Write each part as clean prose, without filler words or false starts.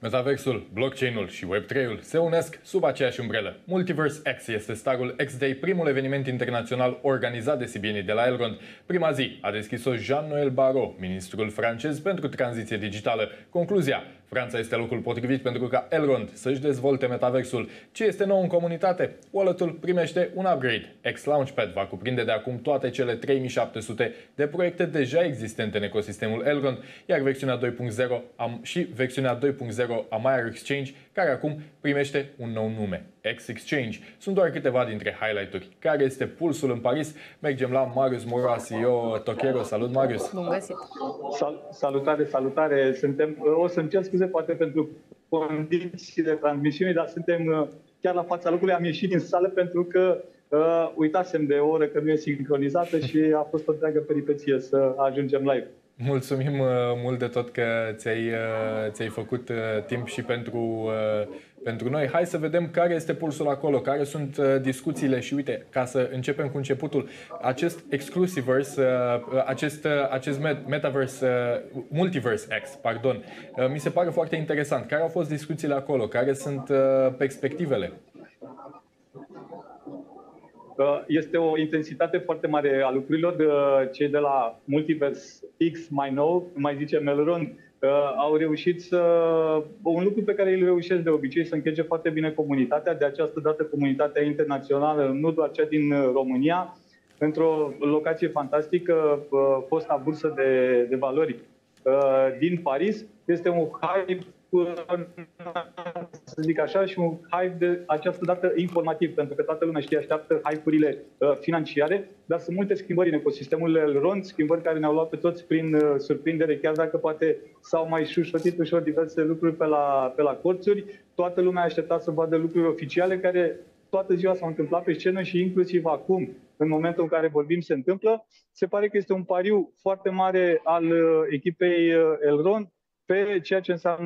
Metaversul, blockchain-ul și Web3-ul se unesc sub aceeași umbrelă. Multiverse X este Starul X-Day, primul eveniment internațional organizat de sibienii de la Elrond. Prima zi a deschis-o Jean-Noël Barrot, ministrul francez pentru tranziție digitală. Concluzia: Franța este locul potrivit pentru ca Elrond să-și dezvolte metaversul. Ce este nou în comunitate? Wallet-ul primește un upgrade. X-Launchpad va cuprinde de acum toate cele 3700 de proiecte deja existente în ecosistemul Elrond, iar versiunea 2.0 și versiunea 2.0 a Maiar Exchange, care acum primește un nou nume, X-Exchange. Sunt doar câteva dintre highlight-uri. Care este pulsul în Paris? Mergem la Marius Mora, CEO Tokero. Salut, Marius! Bun găsit! Salutare, salutare! O să-mi cer scuze poate pentru condiții de transmisiune, dar suntem chiar la fața locului. Am ieșit din sală pentru că uitasem de o oră că nu e sincronizată și a fost o întreagă peripeție să ajungem live. Mulțumim mult de tot că ți-ai făcut timp și pentru noi. Hai să vedem care este pulsul acolo, care sunt discuțiile și uite, ca să începem cu începutul, acest Exclusiverse, acest Metaverse, Multiverse X, pardon, mi se pare foarte interesant. Care au fost discuțiile acolo? Care sunt perspectivele? Este o intensitate foarte mare a lucrurilor. Cei de la Multiverse X, mai nou, mai zicem Elrond, au reușit un lucru pe care îl reușesc de obicei, să închege foarte bine comunitatea. De această dată comunitatea internațională, nu doar cea din România, într-o locație fantastică, fosta bursă de valori din Paris. Este un hype, să zic așa, și un hype de această dată informativ, pentru că toată lumea așteaptă hype-urile financiare, dar sunt multe schimbări în ecosistemul Elrond, schimbări care ne-au luat pe toți prin surprindere, chiar dacă poate s-au mai șușotit ușor diverse lucruri pe la corțuri. Toată lumea aștepta să vadă lucruri oficiale care toată ziua s-au întâmplat pe scenă și inclusiv acum, în momentul în care vorbim, se întâmplă. Se pare că este un pariu foarte mare al echipei Elrond pe ceea ce înseamnă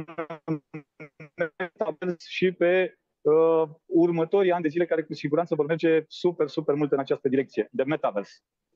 și pe următorii ani de zile, care cu siguranță vor merge super, super mult în această direcție de Metaverse.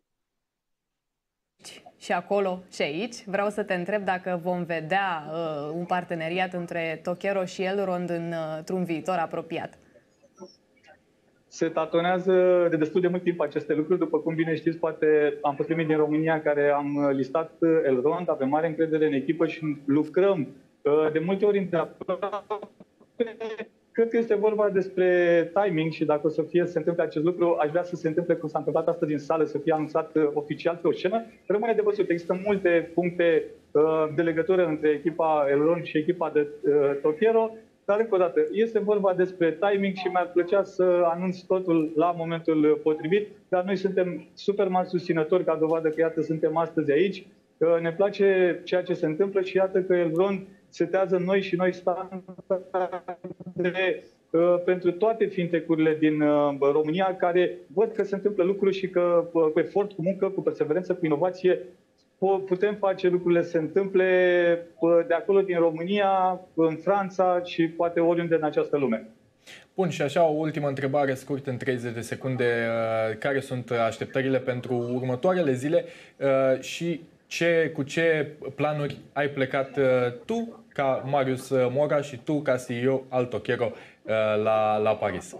Și acolo și aici vreau să te întreb dacă vom vedea un parteneriat între Tokero și Elrond într-un viitor apropiat. Se tatonează de destul de mult timp aceste lucruri. După cum bine știți, poate am fost primii din România care am listat Elrond, avem mare încredere în echipă și lucrăm de multe ori îndeaproape. Cred că este vorba despre timing și dacă o să se întâmple acest lucru, aș vrea să se întâmple cum s-a întâmplat astăzi în sală, să fie anunțat oficial pe o scenă. Rămâne de văzut. Există multe puncte de legătură între echipa Elrond și echipa de Tokero. Dar, încă o dată, este vorba despre timing și mi-ar plăcea să anunț totul la momentul potrivit, dar noi suntem super mari susținători, ca dovadă că, iată, suntem astăzi aici. Ne place ceea ce se întâmplă și iată că Elrond setează noi și noi standarde pentru toate fintech-urile din România, care văd că se întâmplă lucruri și că cu efort, cu muncă, cu perseverență, cu inovație, putem face lucrurile să se întâmple de acolo, din România, în Franța și poate oriunde în această lume. Bun, și așa o ultimă întrebare scurtă în 30 de secunde. Care sunt așteptările pentru următoarele zile și cu ce planuri ai plecat tu ca Marius Mora și tu ca CEO al Tokero la Paris?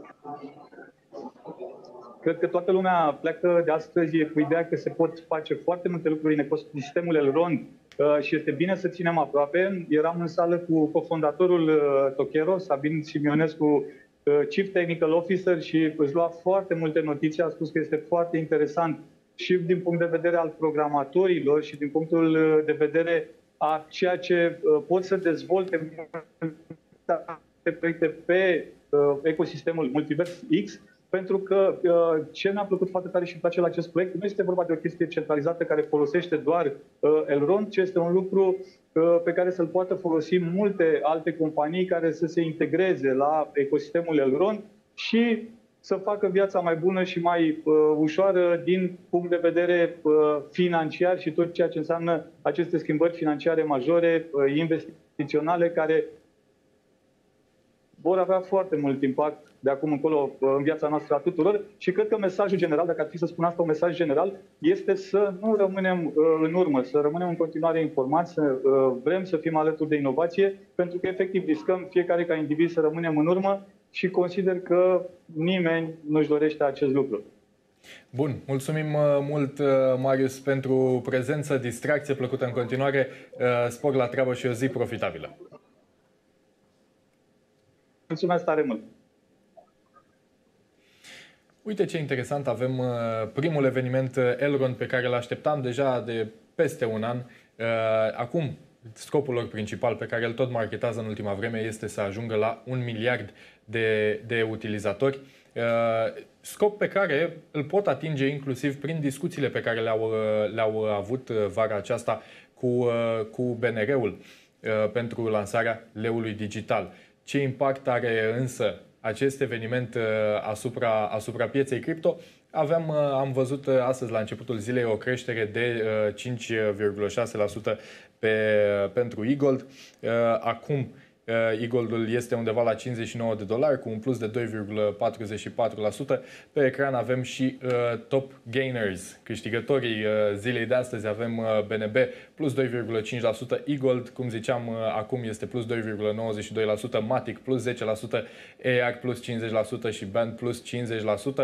Cred că toată lumea pleacă de astăzi cu ideea că se pot face foarte multe lucruri în ecosistemul Elrond și este bine să ținem aproape. Eram în sală cu cofondatorul Tokero, Sabin Simionescu, Chief Technical Officer, și își lua foarte multe notițe. A spus că este foarte interesant și din punct de vedere al programatorilor și din punctul de vedere a ceea ce pot să dezvolte proiecte pe ecosistemul Multiverse X. Pentru că ce mi-a plăcut foarte tare și îmi place la acest proiect, nu este vorba de o chestie centralizată care folosește doar Elrond, ci este un lucru pe care să-l poată folosi multe alte companii care să se integreze la ecosistemul Elrond și să facă viața mai bună și mai ușoară din punct de vedere financiar și tot ceea ce înseamnă aceste schimbări financiare majore, investiționale, care vor avea foarte mult impact de acum încolo în viața noastră a tuturor și cred că mesajul general, dacă ar fi să spun asta, un mesaj general, este să nu rămânem în urmă, să rămânem în continuare informați, să vrem să fim alături de inovație, pentru că efectiv riscăm fiecare ca individ să rămânem în urmă și consider că nimeni nu-și dorește acest lucru. Bun, mulțumim mult, Marius, pentru prezență, distracție plăcută în continuare, spor la treabă și o zi profitabilă. Mulțumesc tare mult! Uite ce interesant, avem primul eveniment Elrond pe care îl așteptam deja de peste un an. Acum, scopul lor principal pe care îl tot marketează în ultima vreme este să ajungă la 1 miliard de utilizatori. Scop pe care îl pot atinge inclusiv prin discuțiile pe care le-au avut vara aceasta cu BNR-ul pentru lansarea leului digital. Ce impact are însă acest eveniment asupra pieței cripto? Am văzut astăzi la începutul zilei o creștere de 5,6% pentru e-gold. Acum e-goldul este undeva la $59 cu un plus de 2,44%. Pe ecran avem și top gainers, câștigătorii zilei de astăzi. Avem BNB plus 2,5%, e-gold, cum ziceam, acum este plus 2,92%, Matic plus 10%, AR plus 50% și Band plus 50%.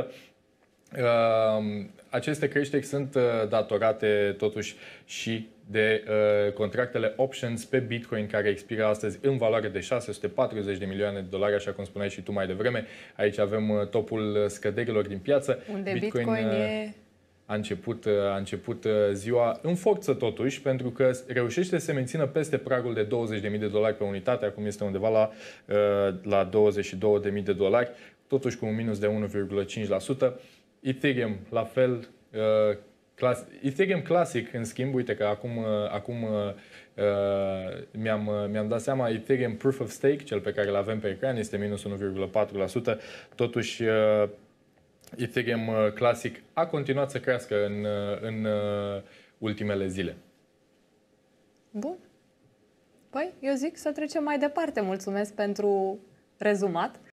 Aceste creșteri sunt datorate totuși și de contractele options pe Bitcoin care expiră astăzi în valoare de $640 de milioane, așa cum spuneai și tu mai devreme. Aici avem topul scăderilor din piață. Unde Bitcoin e... A început ziua în forță totuși, pentru că reușește să se mențină peste pragul de $20.000 pe unitate. Acum este undeva la $22.000, totuși cu un minus de 1,5%. Ethereum, la fel, Ethereum Classic, în schimb, uite că acum mi-am dat seama, Ethereum Proof of Stake, cel pe care îl avem pe ecran, este minus 1,4%. Totuși, Ethereum Classic a continuat să crească în ultimele zile. Bun. Păi, eu zic să trecem mai departe. Mulțumesc pentru rezumat.